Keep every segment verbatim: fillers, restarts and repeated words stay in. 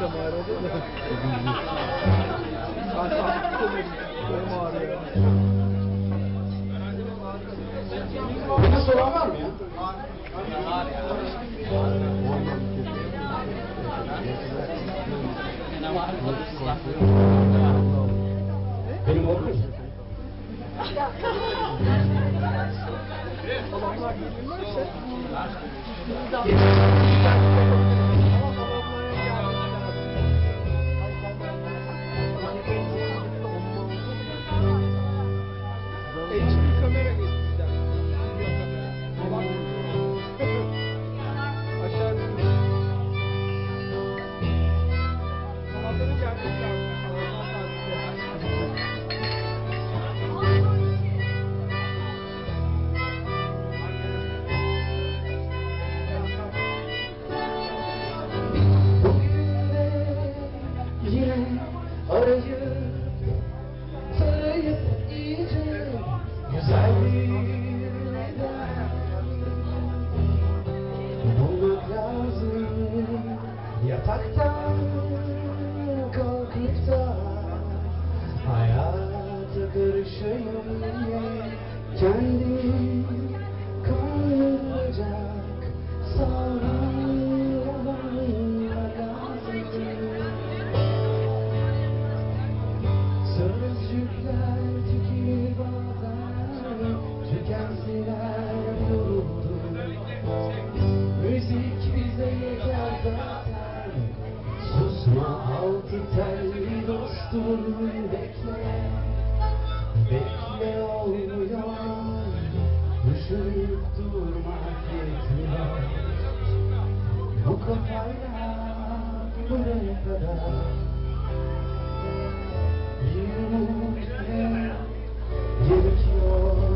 ağrıdı da. Ben sağlıklı oluyorum. Kolum ağrıyor. Bana soran var mı ya? Var ya. Ne var? Benim olur mu? Adamlar gelirlerse H D kamera getireceğim. Aşağı kanalları gelmişler. Arayıp, tarayıp iyice güzel bir neden bulmak lazım. Yataktan kalkıp da hayata karışayım diye kendimi kandıracak sağlamlar lazım. Sözcükler tükenir bazen, tükenseler yoruldu. Müzik bize yeter zaten, susma altı telli dostum. Bekle, bekle olmuyor, düşünüp durmak yetmiyor. Bu kafayla buraya kadar bir umut gerekiyor.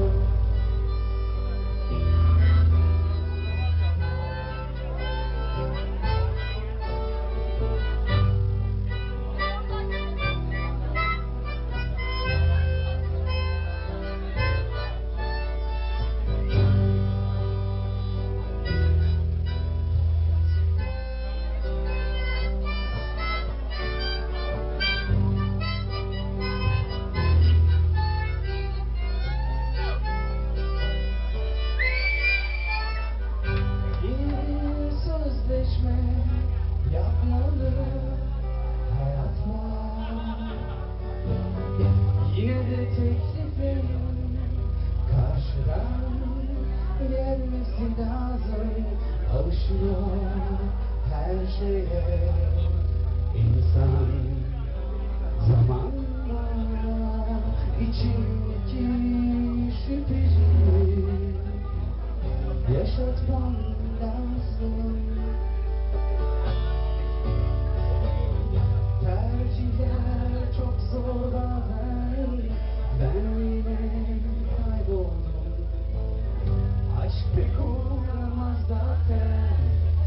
Yapmalı hayat var. Yine de teklifim karşıdan gelmesi lazım. Alışıyor her şeye insan zamanla. İçimdeki şüpheci yaşatmam lazım. Tercihler çok zor bazen, ben yine kayboldum. Aşk pek uğramaz zaten,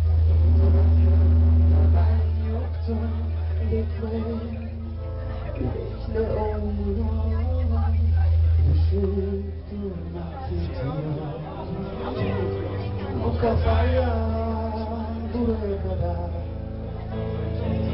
ben yoktum. Bekle, bekle olmuyor, düşünüp durmak yetmiyor. Bu kafayla buraya kadar